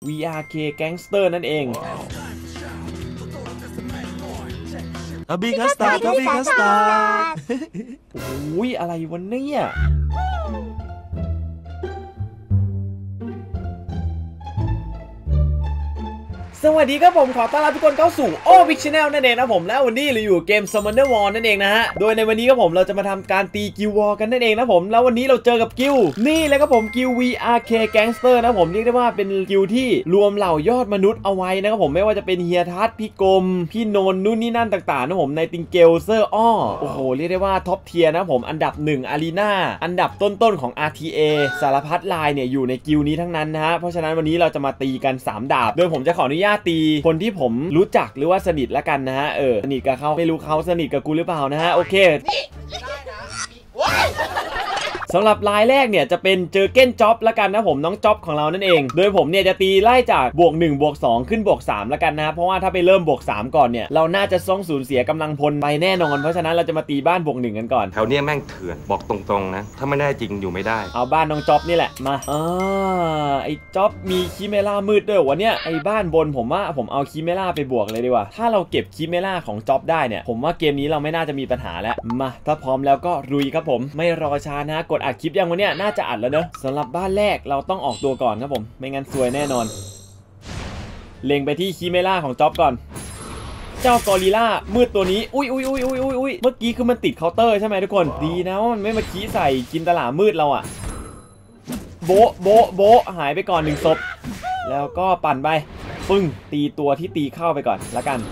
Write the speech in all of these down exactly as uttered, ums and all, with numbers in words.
วี อาร์ เค Gangster นั่นเองอาบิคัสตาอาบิคัสตาโอ้ยอะไรวะเนี่ยสวัสดีครับผมขอต้อนรับทุกคนเข้าสู่โอวิกชาแนลนั่นเองนะผมแล้ววันนี้เราอยู่เกม Summoner War นั่นเองนะฮะโดยในวันนี้ครับผมเราจะมาทำการตีกิลวอร์กันนั่นเองนะผมแล้ววันนี้เราเจอกับกิลนี่เลยครับผมกิล วี อาร์ เค Gangster นะผมเรียกได้ว่าเป็นกิลที่รวมเหล่ายอดมนุษย์เอาไว้นะครับผมไม่ว่าจะเป็นเฮียทัศพี่กรมพี่โนนนู่นนี่นั่นต่างๆนะผมในติงเกลเซอร์อ้อโอ้โหเรียกได้ว่าท็อปเทียร์นะผมอันดับหนึ่งอารีนาอันดับต้นๆของ อาร์ ที เอ สารพัดลายเนี่ยอยู่ในกิลนี้ทั้งนั้นนะฮะเพราะฉะนั้นวันนี้เราจะมาตีกันสามดาบโดยผมจะขออนุญาตตีคนที่ผมรู้จักหรือว่าสนิทละกันนะฮะเออสนิทกับเขาไม่รู้เขาสนิทกับกูหรือเปล่านะฮะโอเคสำหรับลายแรกเนี่ยจะเป็นเจอเก้นจ็อบละกันนะผมน้องจ็อบของเรานั่นเองโดยผมเนี่ยจะตีไล่จากบวกหนึ่งบวกสองขึ้นบวกสามละกันนะเพราะว่าถ้าไปเริ่มบวกสามก่อนเนี่ยเราน่าจะต้องสูญเสียกำลังพลไปแน่นอนเพราะฉะนั้นเราจะมาตีบ้านบวกหนึ่งกันก่อนแถวเนี้ยแม่งเถื่อนบอกตรงๆนะถ้าไม่ได้จริงอยู่ไม่ได้เอาบ้านน้องจ็อบนี่แหละมาอ่าไอ้จ็อบมีคิเมล่ามืดด้วยวะเนี่ยไอ้บ้านบนผมว่าผมเอาคิเมล่าไปบวกเลยดีกว่าถ้าเราเก็บคิเมล่าของจ็อบได้เนี่ยผมว่าเกมนี้เราไม่น่าจะมีปัญหาแล้วมาถ้าพร้อมแล้วก็ลุยครับผมไม่รอช้านะกดอัดคลิปยังวะเนี่ยน่าจะอัดแล้วเนอะสำหรับบ้านแรกเราต้องออกตัวก่อนครับผมไม่งั้นซวยแน่นอนเล็งไปที่คิเมล่าของจ็อบก่อนเจ้ากอริลล่ามืดตัวนี้อุ้ยอุ้ยอุ้ยอุ้ยอุ้ยอุ้ยเมื่อกี้คือมันติดเคาน์เตอร์ใช่ไหมทุกคนดีนะว่ามันไม่มาขี้ใส่กินตลาดมืดเราอะโบโบโบหายไปก่อนหนึ่งศพแล้วก็ปั่นไปปึ้งตีตัวที่ตีเข้าไปก่อนละกัน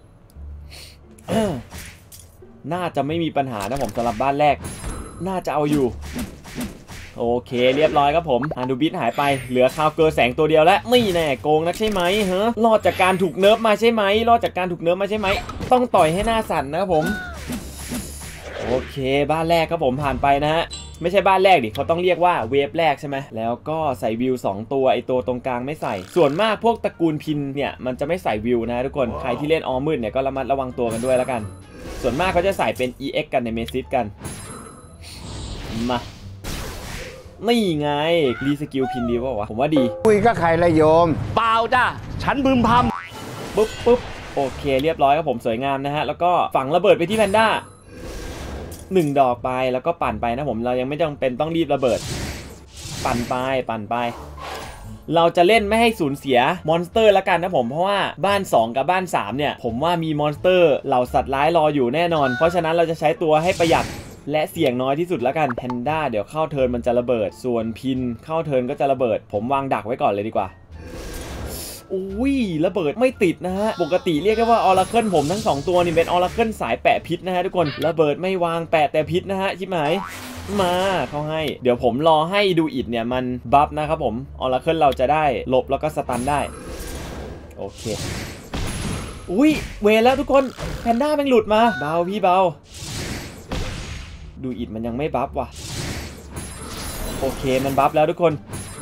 น่าจะไม่มีปัญหานะผมสำหรับบ้านแรกน่าจะเอาอยู่โอเคเรียบร้อยครับผมอานูบิสหายไปเหลือคาวเกอร์แสงตัวเดียวแล้วไม่แน่โกงนะใช่ไหมฮะรอดจากการถูกเนิร์ฟมาใช่ไหมรอดจากการถูกเนิร์ฟมาใช่ไหมต้องต่อยให้หน้าสั่นนะครับผมโอเคบ้านแรกครับผมผ่านไปนะฮะไม่ใช่บ้านแรกดิเขาต้องเรียกว่าเวฟแรกใช่ไหมแล้วก็ใส่วิวสองตัวไอตัวตรงกลางไม่ใส่ส่วนมากพวกตระกูลพินเนี่ยมันจะไม่ใส่วิวนะทุกคนใครที่เล่นออมืดเนี่ยก็ระมัดระวังตัวกันด้วยแล้วกันส่วนมากเขาจะใส่เป็น อี เอ็กซ์ กันในเมซิสกันมานี่ไงรีสกิลพินดีวะผมว่าดีคุยกับใครละโยมเปล่าจ้ะฉันบึมพำปุ๊บปุ๊บโอเคเรียบร้อยครับผมสวยงามนะฮะแล้วก็ฝังระเบิดไปที่แพนด้าหนึ่งดอกไปแล้วก็ปั่นไปนะผมเรายังไม่จำเป็นต้องรีบระเบิดปั่นไปปั่นไปเราจะเล่นไม่ให้สูญเสียมอนสเตอร์ละกันนะผมเพราะว่าบ้านสองกับบ้านสามเนี่ยผมว่ามีมอนสเตอร์เหล่าสัตว์ร้ายรออยู่แน่นอนเพราะฉะนั้นเราจะใช้ตัวให้ประหยัดและเสี่ยงน้อยที่สุดแล้วกันแพนด้าเดี๋ยวเข้าเทิร์นมันจะระเบิดส่วนพินเข้าเทิร์นก็จะระเบิดผมวางดักไว้ก่อนเลยดีกว่าอุ้ยระเบิดไม่ติดนะฮะปกติเรียกได้ว่าออราเคิลผมทั้งสองตัวนี่เป็นออราเคิลสายแปะพิษนะฮะทุกคนระเบิดไม่วางแปะแต่พิษนะฮะชิบหายมาเขาให้เดี๋ยวผมรอให้ดูอิดเนี่ยมันบัฟนะครับผมออราเคิลเราจะได้หลบแล้วก็สตันได้โอเคอุ้ยเวแล้วทุกคนแพนด้าแม่งหลุดมาเบาพี่เบาดูอิดมันยังไม่บัฟว่ะโอเคมันบัฟแล้วทุกคน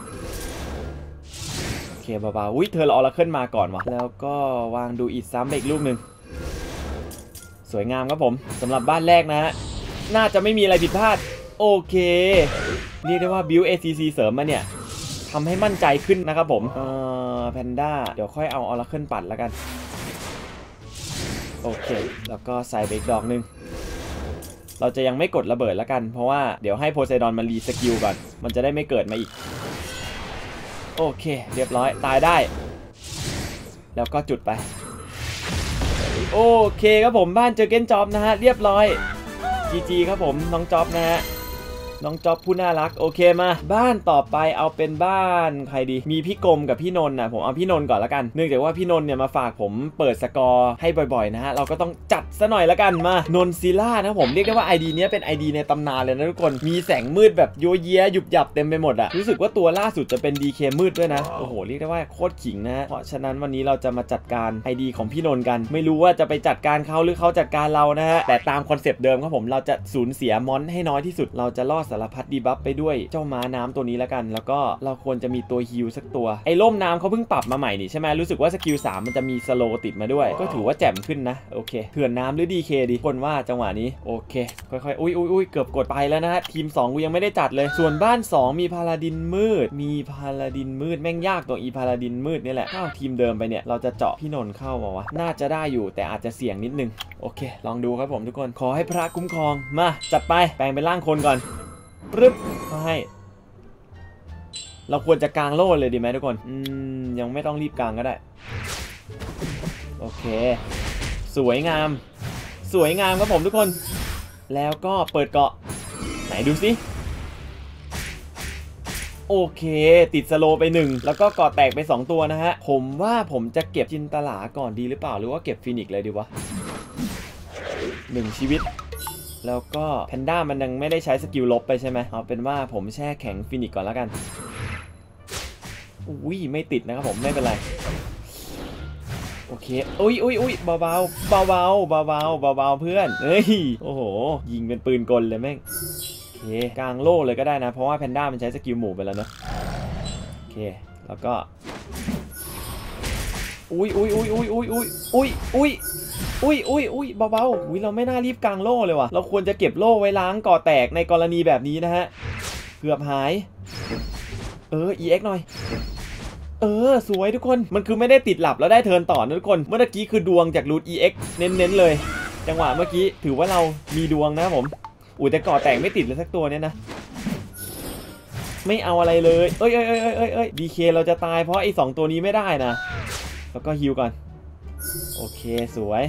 โอเคเบาๆอุ้ยเธอรอออราเคิลมาก่อนว่ะแล้วก็วางดูอิดซ้ำไปอีกลูกหนึ่งสวยงามครับผมสำหรับบ้านแรกนะฮะน่าจะไม่มีอะไรผิดพลาดโอเคเรียกได้ว่าบิว เอ ซี ซี เสริมมาเนี่ยทำให้มั่นใจขึ้นนะครับผมเอ่อแพนด้าเดี๋ยวค่อยเอาออราเคิลปัดแล้วกันโอเคแล้วก็ใส่ไปอีกดอกหนึ่งเราจะยังไม่กดระเบิดแล้วกันเพราะว่าเดี๋ยวให้โพไซดอนมันรีสกิลก่อนมันจะได้ไม่เกิดมาอีกโอเคเรียบร้อยตายได้แล้วก็จุดไปโอเคครับผมบ้านเจอเก้นจ็อบนะฮะเรียบร้อย จี จี ครับผมน้องจ็อบนะฮะน้องจ๊อบผู้น่ารักโอเคมาบ้านต่อไปเอาเป็นบ้านใครดีมีพี่กรมกับพี่นนท์นะผมเอาพี่นนท์ก่อนละกันเนื่องจากว่าพี่นนท์เนี่ยมาฝากผมเปิดสกอร์ให้บ่อยๆนะฮะเราก็ต้องจัดซะหน่อยละกันมานนซิล่านะผมเรียกได้ว่า ไอ ดี เนี้ยเป็น ไอ ดี ในตำนานเลยนะทุกคนมีแสงมืดแบบโยเยหยุบหยับเต็มไปหมดอะรู้สึกว่าตัวล่าสุดจะเป็น ดี เค มืดด้วยนะโอ้โหเรียกได้ว่าโคตรขิงนะเพราะฉะนั้นวันนี้เราจะมาจัดการ ไอ ดี ของพี่นนท์กันไม่รู้ว่าจะไปจัดการเขาหรือเขาจัดการเรานะฮะแต่ตามคอนเซปต์เดิมครับผมเราจะสูญเสียมอนให้น้อยที่สุดเราจะล่อสารพัดดีบัฟไปด้วยเจ้าม้าน้ำตัวนี้แล้วกันแล้วก็เราควรจะมีตัวฮิลสักตัวไอ้ล่มน้ำเขาเพิ่งปรับมาใหม่นี่ใช่ไหมรู้สึกว่าสกิลสามมันจะมีสโลติดมาด้วยก็ถือว่าแจ่มขึ้นนะโอเคเถื่อนน้ำหรือ ดี เค ดีคนว่าจังหวะนี้โอเคค่อยๆอุ้ยอุ้ยอุ้ยเกือบกดไปแล้วนะฮะทีมสองกูยังไม่ได้จัดเลยส่วนบ้านสองมีพาลาดินมืดมีพาลาดินมืดแม่งยากตัวอีพาลาดินมืดนี่แหละเข้าทีมเดิมไปเนี่ยเราจะเจาะพี่นนท์เข้าป่าวะน่าจะได้อยู่แต่อาจจะเสี่ยงนิดนึงโอเคลองดูครับผมทุกคนขอให้พระคุ้มครองมาจัดไปแปลงเป็นร่างคนก่อนปึ๊บมาให้เราควรจะกางโล่เลยดีไหมทุกคนอืมยังไม่ต้องรีบกางก็ได้โอเคสวยงามสวยงามครับผมทุกคนแล้วก็เปิดเกาะไหนดูสิโอเคติดสโลไปหนึ่งแล้วก็เกาะแตกไปสองตัวนะฮะผมว่าผมจะเก็บจินตลาก่อนดีหรือเปล่าหรือว่าเก็บฟินิกเลยดีวะหนึ่งชีวิตแล้วก็แพนด้ามันยังไม่ได้ใช้สกิลลบไปใช่ไหมเอาเป็นว่าผมแช่แข็งฟินิกก่อนแล้วกันอุ้ยไม่ติดนะครับผมไม่เป็นไรโอเคอุ้ยอุ้ยอุ้ยเบาเบาเบาเบาเบาเบาเบาเบาเพื่อนเฮ้ยโอ้โหยิงเป็นปืนกลเลยแม่งโอเคกลางโล่เลยก็ได้นะเพราะว่าแพนด้ามันใช้สกิลหมู่ไปแล้วเนอะโอเคแล้วก็อุ้ยอุ้ยอุ้ยอุ้ยอุ้ยอุ้ยอุ้ยอุ้ยอุ้ยอุ้ยอุ้ยเบาๆอุ้ยเราไม่น่ารีบกางโล่เลยว่ะเราควรจะเก็บโล่ไว้ล้างก่อแตกในกรณีแบบนี้นะฮะเกือบหายเออ อี เอ็กซ์ หน่อยเออสวยทุกคนมันคือไม่ได้ติดหลับแล้วได้เทิร์นต่อนะทุกคนเมื่อกี้คือดวงจากรูท อี เอ็กซ์ เน้นๆเลยจังหวะเมื่อกี้ถือว่าเรามีดวงนะผมอุ้ยแต่ก่อแตกไม่ติดเลยสักตัวเนี้ยนะไม่เอาอะไรเลยเอ้ยเอ้ยเอ้ยเอ้ยเอ้ย ดี เค เราจะตายเพราะไอ้สองตัวนี้ไม่ได้นะแล้วก็ฮิวก่อนโอเคสวย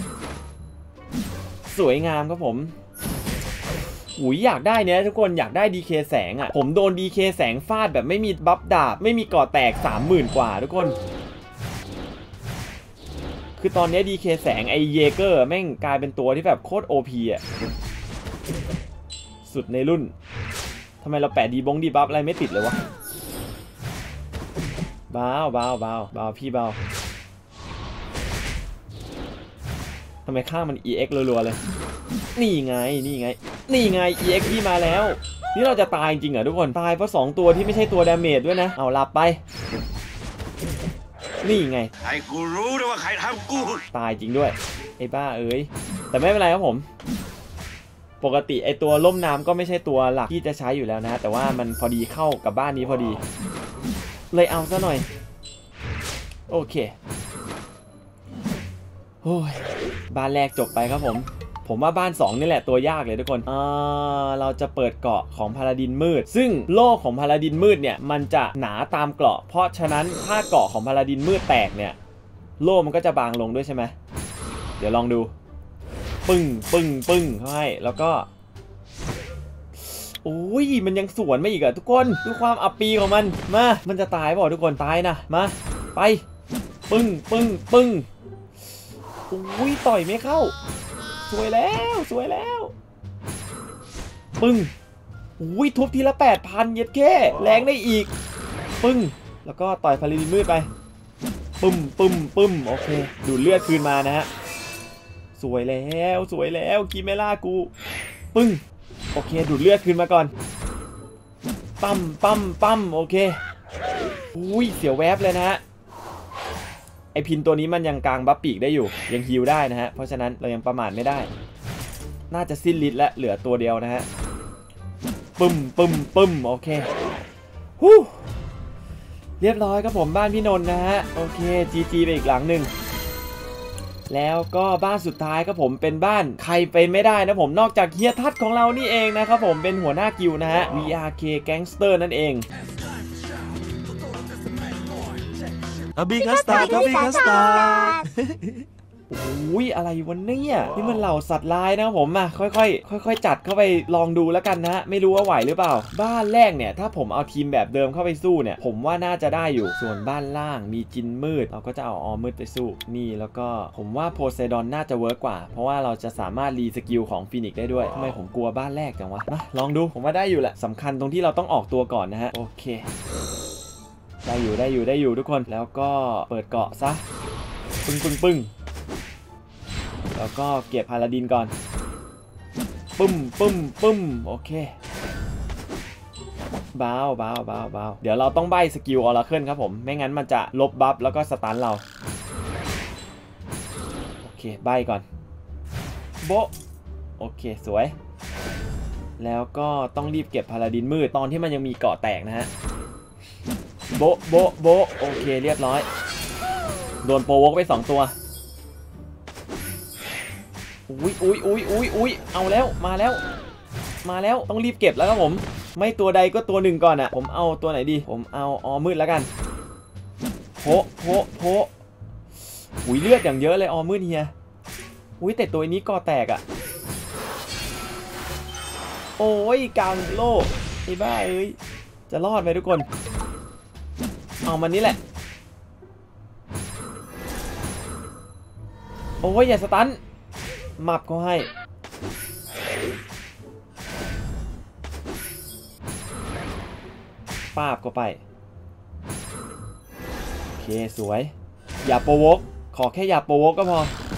สวยงามครับผมอุ้ยอยากได้เนี้ยทุกคนอยากได้ ดี เค แสงอ่ะผมโดน ดี เค แสงฟาดแบบไม่มีบัฟดาบไม่มีก่อแตก สามหมื่น กว่าทุกคนคือตอนนี้ ดี เค แสงไอเยเกอร์แม่งกลายเป็นตัวที่แบบโคตร โอ พี อ่ะสุดในรุ่นทำไมเราแปะดีบงดีบัฟอะไรไม่ติดเลยวะเบาเบาเบาเบาพี่เบาทำไมข้างมัน อี เอ็กซ์ รัวๆเลยนี่ไงนี่ไงนี่ไง อี เอ็กซ์ พี่มาแล้วนี่เราจะตายจริงเหรอทุกคนตายเพราะสองตัวที่ไม่ใช่ตัวดาเมจด้วยนะเอาหลับไปนี่ไงไอ้กูรู้ด้วยว่าใครทำกูตายจริงด้วยไอ้บ้าเอ้ยแต่ไม่เป็นไรครับผมปกติไอตัวล่มน้ำก็ไม่ใช่ตัวหลักที่จะใช้อยู่แล้วนะแต่ว่ามันพอดีเข้ากับบ้านนี้พอดีเลยเอาซะหน่อยโอเคโอ้ยบ้านแรกจบไปครับผมผมว่าบ้านสองนี่แหละตัวยากเลยทุกคนอ่าเราจะเปิดเกราะของพาลาดินมืดซึ่งโล่ของพาลาดินมืดเนี่ยมันจะหนาตามเกราะเพราะฉะนั้นถ้าเกราะของพาลาดินมืดแตกเนี่ยโล่มันก็จะบางลงด้วยใช่ไหมเดี๋ยวลองดูปึ้งปึ้งปึ้งเข้าให้แล้วก็โอ้ยมันยังสวนมาอีกอะทุกคนดูความอับปีของมันมามันจะตายเปล่าทุกคนตายนะมาไปปึ้งปึ้งปึ้งโอ้ยต่อยไม่เข้าสวยแล้วสวยแล้วปึ้งโอ้ยทุบทีละ แปดพัน เย็ดแค่แรงได้อีกปึ้งแล้วก็ต่อยพาลินมืดไปปึ้มปึ้มปึ้มโอเคดูดเลือดคืนมานะฮะสวยแล้วสวยแล้วกิเมล่ากูปึ้งโอเคดูดเลือดคืนมาก่อนปั๊มปั๊มปั๊มโอเคอุ้ยเสียวแวบเลยนะฮะไอพินตัวนี้มันยังกลางบัฟปีกได้อยู่ยังฮิลได้นะฮะเพราะฉะนั้นเรายังประมาทไม่ได้น่าจะสิ้นฤทธิ์และเหลือตัวเดียวนะฮะปึ้มปึ้มปึ้มโอเคฮู้เรียบร้อยครับผมบ้านพี่นนท์นะฮะโอเคจีจีไปอีกหลังหนึ่งแล้วก็บ้านสุดท้ายครับผมเป็นบ้านใครเป็นไม่ได้นะผมนอกจากเฮียทัศน์ของเรานี่เองนะครับผมเป็นหัวหน้ากิลด์นะฮะ วี อาร์ เค Gangster นั่นเอง A big star A big star โอ้ยอะไรวะเนี่ยนี่มันเหล่าสัตว์ร้ายนะครับผมมาค่อยๆค่อยๆจัดเข้าไปลองดูแล้วกันนะไม่รู้ว่าไหวหรือเปล่าบ้านแรกเนี่ยถ้าผมเอาทีมแบบเดิมเข้าไปสู้เนี่ยผมว่าน่าจะได้อยู่ส่วนบ้านล่างมีจินมืดเราก็จะเอาออมืดไปสู้นี่แล้วก็ผมว่าโพไซดอนน่าจะเวิร์กกว่าเพราะว่าเราจะสามารถรีสกิลของฟีนิกซ์ได้ด้วยทำไมผมกลัวบ้านแรกจังวะมาลองดูผมว่าได้อยู่แหละสำคัญตรงที่เราต้องออกตัวก่อนนะฮะโอเคได้อยู่ได้อยู่ได้อยู่ทุกคนแล้วก็เปิดเกาะซะปึ้งปึ้งปึ้งแล้วก็เก็บพาลาดินก่อนปึ้มปึ้มปึ้มโอเคเบาเบาเบาเบาเดี๋ยวเราต้องใบ้สกิลออราเคิลครับผมไม่งั้นมันจะลบบัฟแล้วก็สตันเราโอเคใบ้ก่อนโบโอเคสวยแล้วก็ต้องรีบเก็บพาลาดินมืดตอนที่มันยังมีเกาะแตกนะฮะโบโบโบโอเคเรียบร้อยโดนโปรวกไปสองตัวอุ้ยอุ้ยอุ้ยอุ้ยอุ้ยเอาแล้วมาแล้วมาแล้วต้องรีบเก็บแล้วครับผมไม่ตัวใดก็ตัวหนึ่งก่อนอ่ะผมเอาตัวไหนดีผมเอาออมืดแล้วกันโผโผโผอุ้ยเลือดอย่างเยอะเลยออมืดเฮียอุ้ยแต่ตัวนี้ก่อแตกอ่ะโอ้ยกลางโลกไอ้บ้าเอ้ยจะรอดไหมทุกคนเอามันนี้แหละโอ้ยอย่าสตันหมับเขาให้ป้าบก็ไปโอเคสวยอย่าโปรวกขอแค่อย่าโปรวกก็พอ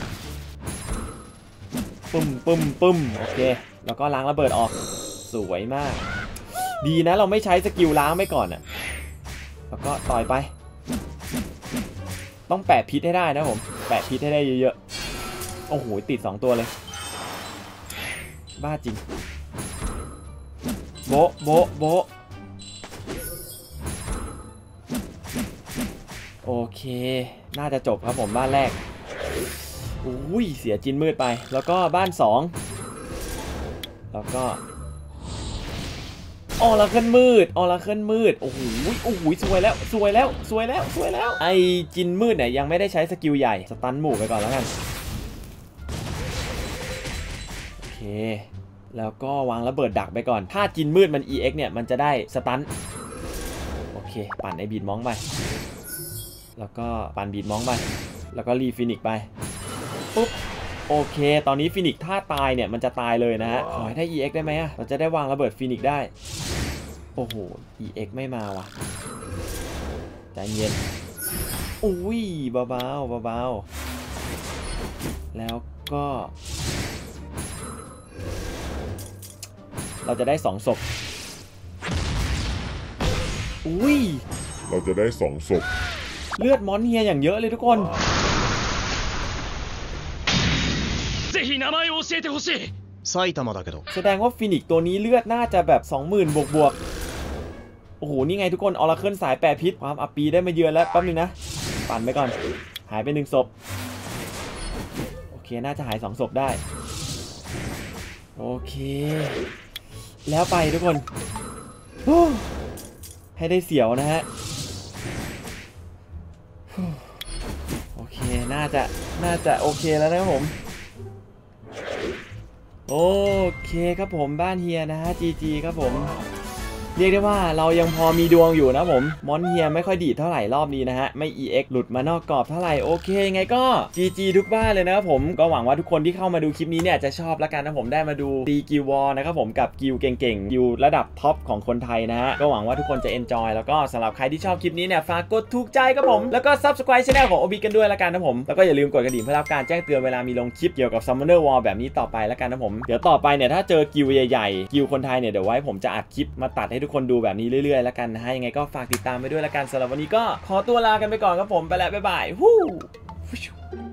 ปึ้มปึ้มปึ้มโอเคแล้วก็ล้างระเบิดออกสวยมากดีนะเราไม่ใช้สกิลล้างไปก่อนอ่ะแล้วก็ต่อยไปต้องแปะพิษให้ได้นะผมแปะพิษให้ได้เยอะๆโอ้โหติดสองตัวเลยบ้าจริงโบโบโบโอเคน่าจะจบครับผมบ้านแรกอุ้ยเสียจินมืดไปแล้วก็บ้านสองแล้วก็ออราเคิลมืดออราเคิลมืดโอ้โหโอ้โหสวยแล้วสวยแล้วสวยแล้วสวยแล้วไอจินมืดเนี่ยยังไม่ได้ใช้สกิลใหญ่สตันหมู่ไปก่อนแล้วกันโอเคแล้วก็วางระเบิดดักไปก่อนถ้าจินมืดมัน อี เอ็กซ์ เนี่ยมันจะได้สตันโอเคปั่นไอบีดมองไปแล้วก็ปั่นบีดมองไปแล้วก็รีฟินิกไปปุ๊บโอเคตอนนี้ฟินิกถ้าตายเนี่ยมันจะตายเลยนะฮะขอให้ได้ อี เอ็กซ์ ได้ไหมอะเราจะได้วางระเบิดฟินิกได้โอ้โห อี เอ็กซ์ ไม่มาว่ะใจเย็นอุ้ยเบาๆเบาๆแล้วก็เราจะได้สองศพอุ้ยเราจะได้สองศพเลือดมอนเฮียอย่างเยอะเลยทุกคน埼玉だけどแสดงว่าฟินิกตัวนี้เลือดน่าจะแบบ สองหมื่น บวกบวกโอ้โหนี่ไงทุกคนออราเคิลสายแปรพิษความอัปปีได้มาเยือนแล้วแป๊บนึงนะปั่นไปก่อนหายไปหนึ่งศพโอเคน่าจะหายสองศพได้โอเคแล้วไปทุกคนให้ได้เสียวนะฮะโอเคน่าจะน่าจะโอเคแล้วนะครับผมโอเคครับผมบ้านเฮียนะฮะ จี จี ครับผมเรียกได้ว่าเรายังพอมีดวงอยู่นะผมมอนเฮียไม่ค่อยดีเท่าไหร่รอบนี้นะฮะไม่ อี เอ็กซ์ หลุดมานอกกรอบเท่าไหร่โอเคไงก็ จี จี ทุกบ้านเลยนะครับผมก็หวังว่าทุกคนที่เข้ามาดูคลิปนี้เนี่ยจะชอบแล้วกันนะผมได้มาดูตีกิลวอร์นะครับผมกับกิลเก่งๆกิลระดับท็อปของคนไทยนะฮะก็หวังว่าทุกคนจะเอนจอยแล้วก็สำหรับใครที่ชอบคลิปนี้เนี่ยฝากกดถูกใจครับผมแล้วก็ Subscribe Channel ของ โอ บี กันด้วยแล้วกันนะผมแล้วก็อย่าลืมกดกระดิ่งเพื่อรับการแจ้งเตือนเวลามีลงคลิปเกี่ยวกับ Summoner War แบบนี้ต่อไปแล้วกันนะผมเดี๋ยวต่อไปเนี่ยถ้าเจอกิลใหญ่ๆกิลคนไทยเนี่ยเดี๋ยวไว้ผมจะอัดคลิปมาตัดให้ทุกคนดูแบบนี้เรื่อยๆแล้วกันนะฮะยังไงก็ฝากติดตามไปด้วยแล้วกันสำหรับวันนี้ก็ขอตัวลากันไปก่อนครับผมไปแล้วบ๊ายบายฮู้